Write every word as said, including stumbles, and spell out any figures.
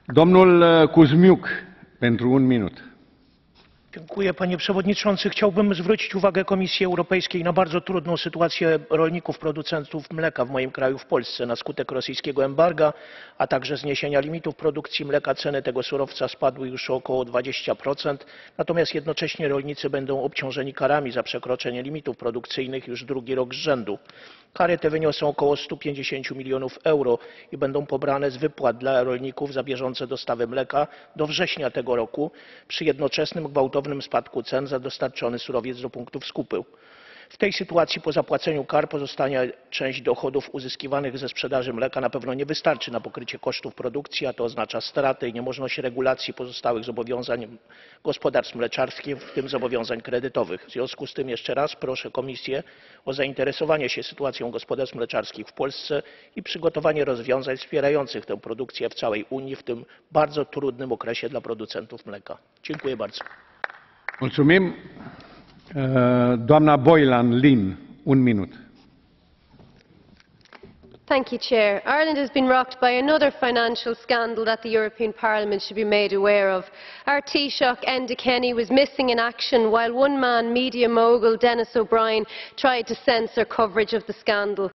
Domnul Kuzmiuk, pentru un minut. Dziękuję, panie przewodniczący. Chciałbym zwrócić uwagę Komisji Europejskiej na bardzo trudną sytuację rolników, producentów mleka w moim kraju, w Polsce. Na skutek rosyjskiego embarga, a także zniesienia limitów produkcji mleka ceny tego surowca spadły już o około dwadzieścia procent. Natomiast jednocześnie rolnicy będą obciążeni karami za przekroczenie limitów produkcyjnych już drugi rok z rzędu. Kary te wyniosą około stu pięćdziesięciu milionów euro i będą pobrane z wypłat dla rolników za bieżące dostawy mleka do września tego roku przy jednoczesnym gwałtownym spadku cen za dostarczony surowiec do punktów skupu. W tej sytuacji po zapłaceniu kar pozostanie część dochodów uzyskiwanych ze sprzedaży mleka na pewno nie wystarczy na pokrycie kosztów produkcji, a to oznacza straty i niemożność regulacji pozostałych zobowiązań gospodarstw mleczarskich, w tym zobowiązań kredytowych. W związku z tym jeszcze raz proszę Komisję o zainteresowanie się sytuacją gospodarstw mleczarskich w Polsce i przygotowanie rozwiązań wspierających tę produkcję w całej Unii w tym bardzo trudnym okresie dla producentów mleka. Dziękuję bardzo. Mulțumim. Doamna Boylan Lynn, un minut. Thank you, Chair. Ireland has been rocked by another financial scandal that the European Parliament should be made aware of. Our Taoiseach, Enda Kenny, was missing in action while one-man media mogul Denis O'Brien tried to censor coverage of the scandal.